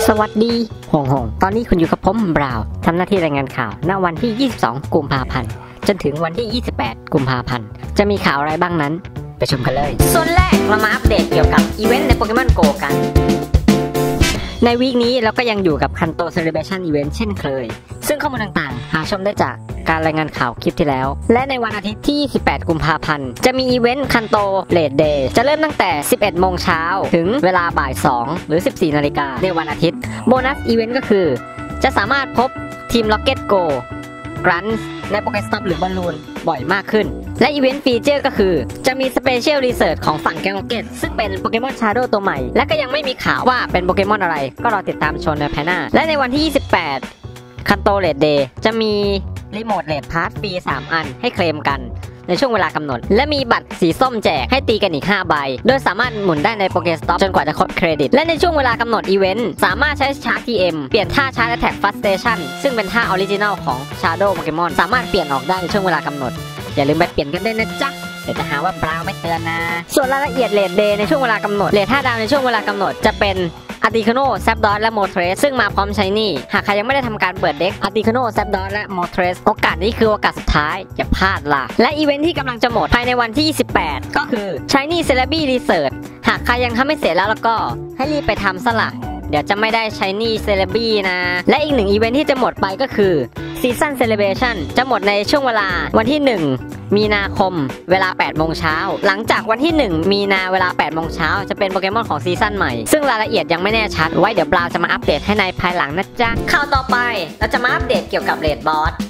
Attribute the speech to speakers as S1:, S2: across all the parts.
S1: สวัสดีหงตอนนี้คุณอยู่กับผมบราวทำหน้าที่รายงานข่าวณวันที่ 22 กุมภาพันธ์จนถึงวันที่ 28 กุมภาพันธ์จะมีข่าวอะไรบ้างนั้นไปชมกันเลยส่วนแรกเรามาอัปเดตเกี่ยวกับอีเวนต์ในโปเกมอนโกกันในวีคนี้เราก็ยังอยู่กับคันโตเซเลเบชั่นอีเวนต์เช่นเคยซึ่งข้อมูลต่างๆหาชมได้จากการรายงานข่าวคลิปที่แล้วและในวันอาทิตย์ที่ 28 กุมภาพันธ์จะมีอีเวนต์คันโตเลดเดย์จะเริ่มตั้งแต่ 11 โมงเช้าถึงเวลาบ่าย 2 หรือ 14 นาฬิกาในวันอาทิตย์โบนัสอีเวนต์ก็คือจะสามารถพบทีม Rocket Go กรันส์ในโปเกสต็อปหรือบอลลูนบ่อยมากขึ้นและอีเวนต์ฟีเจอร์ก็คือจะมีสเปเชียลรีเสิร์ชของฝั่งแก๊ง Rocket ซึ่งเป็นโปเกมอนชาโดว์ตัวใหม่และก็ยังไม่มีข่าวว่าเป็นโปเกมอนอะไรก็รอติดตามชมในภายหน้าและในวันที่ 28 คันโตเลดเดย์จะมีรีโมทเลดพาร์ทฟรี 3 อันให้เคลมกันในช่วงเวลากำหนดและมีบัตรสีส้มแจกให้ตีกันอีก 5 ใบโดยสามารถหมุนได้ในโปเกสต็อปจนกว่าจะครบเครดิตและในช่วงเวลากำหนดอีเวนต์สามารถใช้ชาร์จ TM เปลี่ยนท่าชาร์จ Attack Frustration ซึ่งเป็นท่าออริจินัลของ Shadow Pokemon สามารถเปลี่ยนออกได้ในช่วงเวลากำหนดอย่าลืมไปเปลี่ยนกันด้วยนะจ๊ะเดี๋ยวจะหาว่าบราวไม่เตือนนะส่วนรายละเอียดเลดเดย์ในช่วงเวลากำหนดเลด5 ดาวในช่วงเวลากำหนดจะเป็นอาร์ติคโนแซปดอสและโมเทรสซึ่งมาพร้อมใช้นี่หากใครยังไม่ได้ทำการเปิดเด็กอาร์ติคโนแซปดอสและโมเทรสโอกาสนี้คือโอกาสสุดท้ายอย่าพลาดล่ะและอีเวนท์ที่กำลังจะหมดภายในวันที่ 28 ก็คือ Shiny Celebi Research หากใครยังทำไม่เสร็จแล้วก็ให้รีบไปทำซะล่ะเดี๋ยวจะไม่ได้ Shiny Celebi นะและอีกหนึ่งอีเวนท์ที่จะหมดไปก็คือ Season Celebration จะหมดในช่วงเวลาวันที่ 1 มีนาคมเวลา 8 โมงเช้าหลังจากวันที่ 1 มีนาเวลา 8 โมงเช้าจะเป็นโปเกมอนของซีซั่นใหม่ซึ่งรายละเอียดยังไม่แน่ชัดไว้เดี๋ยวบราวจะมาอัปเดตให้ในภายหลังนะจ๊ะข่าวต่อไปเราจะมาอัปเดตเกี่ยวกับเรดบอส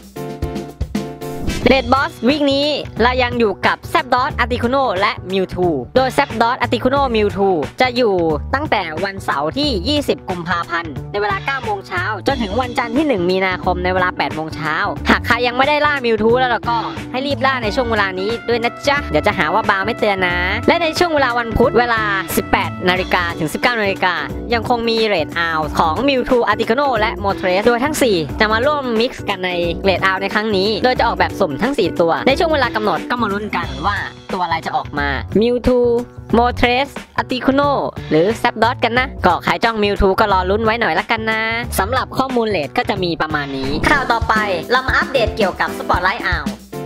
S1: วีคนี้เรายังอยู่กับแซปดอสอาร์ติคูโนและมิวทูโดยแซปดอสอาร์ติคูโนมิวทูจะอยู่ตั้งแต่วันเสาร์ที่ 20 กุมภาพันธ์ในเวลา 9 โมงเช้าจนถึงวันจันทร์ที่ 1 มีนาคมในเวลา 8 โมงเช้าหากใครยังไม่ได้ล่ามิวทูแล้วก็ให้รีบล่าในช่วงเวลานี้ด้วยนะจ๊ะเดี๋ยวจะหาว่าบาร์ไม่เตือนนะและในช่วงเวลาวันพุธเวลา 18 นาฬิกาถึง 19 นาฬิกายังคงมีเรดอาวของมิวทูอาร์ติคูโนและโมเทรสโดยทั้ง 4 จะมาร่วมมิกซ์กันในเรดอาวในครั้งนี้โดยจะออกแบบสุ่มทั้ง 4 ตัวในช่วงเวลากำหนดก็มาลุ้นกันว่าตัวอะไรจะออกมามิวทูโมเทรสอาร์ติคูโนหรือแซปดอสกันนะก็ใครจ้องมิวทูก็รอลุ้นไว้หน่อยละกันนะสำหรับข้อมูลเรทก็จะมีประมาณนี้ข่าวต่อไปเรามาอัปเดตเกี่ยวกับสปอตไลท์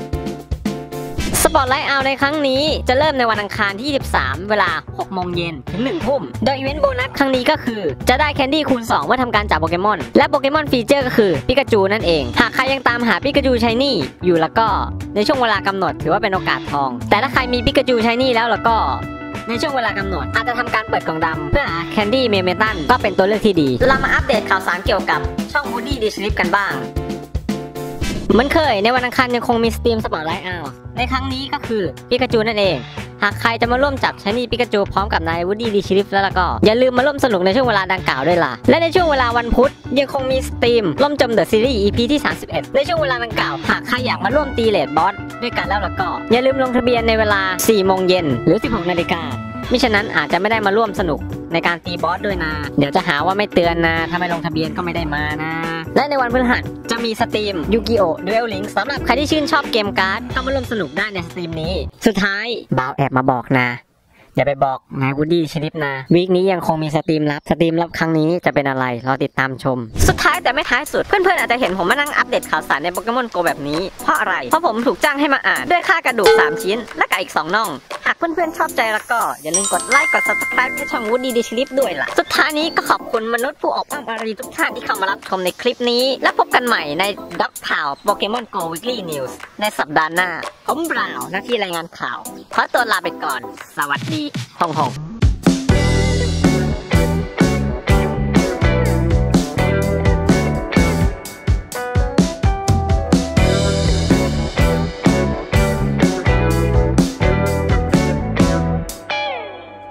S1: ในครั้งนี้จะเริ่มในวันอังคารที่ 23 เวลา 6 โมงเย็นถึง 1 ทุ่มโดยอีเวนต์โบนัสครั้งนี้ก็คือจะได้แคนดี้คูณ 2 เมื่อทำการจับโปเกมอนและโปเกมอนฟีเจอร์ก็คือปิกาจูนั่นเองหากใครยังตามหาปิกาจูชายนี่อยู่แล้วก็ในช่วงเวลากำหนดถือว่าเป็นโอกาสทองแต่ถ้าใครมีปิกาจูชายนี่แล้วก็ในช่วงเวลากำหนดอาจจะทำการเปิดกล่องดำเพื่อหาแคนดี้เมตันก็เป็นตัวเลือกที่ดีเรามาอัปเดตข่าวสารเกี่ยวกับช่อง Woody Dislip กันบ้างเหมือนเคยในวันอังคารยังคงมีสตรีมสปอตไลท์ในครั้งนี้ก็คือปิกาจูนั่นเองหากใครจะมาร่วมจับชายนี่ปิกาจูพร้อมกับนายวูดดี้ดีชิริฟแล้วก็อย่าลืมมาร่วมสนุกในช่วงเวลาดังกล่าวด้วยล่ะและในช่วงเวลาวันพุธยังคงมีสตรีมล่มจมเดอะซีรีส์ EP ที่ 31ในช่วงเวลาดังกล่าวหากใครอยากมาร่วมตีเลดบอสด้วยกันแล้วก็อย่าลืมลงทะเบียนในเวลา 4 โมงเย็นหรือ 16 นาฬิกามิฉะนั้นอาจจะไม่ได้มาร่วมสนุกในการตีบอสด้วยนะเดี๋ยวจะหาว่าไม่เตือนนะถ้าไม่ลงทะเบียนก็ไม่ได้มานะและในวันพฤหัสจะมีสตรีมยูกิโอดูเอลลิงสำหรับใครที่ชื่นชอบเกมการ์ดเข้ามาร่วมสนุกได้ในสตรีมนี้สุดท้ายบ่าวแอบมาบอกนะอย่าไปบอกนายวูดดี้ชลิปนะวีคนี้ยังคงมีสตรีมลับครั้งนี้จะเป็นอะไรรอติดตามชมสุดท้ายแต่ไม่ท้ายสุดเพื่อนๆอาจจะเห็นผมมานั่งอัปเดตข่าวสารในโปเกมอนโกแบบนี้เพราะอะไรเพราะผมถูกจ้างให้มาอ่านด้วยค่ากระดูก3 ชิ้นและกับอีก2 น่องหากเพื่อนๆชอบใจแล้วก็อย่าลืมกดไลค์กด Subscribe ให้ช่อง Woody Dislip ด้วยล่ะสุดท้ายนี้ก็ขอบคุณมนุษย์ผู้ออกแบบอารีทุกท่านที่เข้ามารับชมในคลิปนี้และพบกันใหม่ในด็อกข่าวโปเกมอนโก Weekly News ในสัปดาห์หน้าผมบราวน์หน้าที่รายงานข่าวขอตัวลาไปก่อนสวัสดีฮ่อง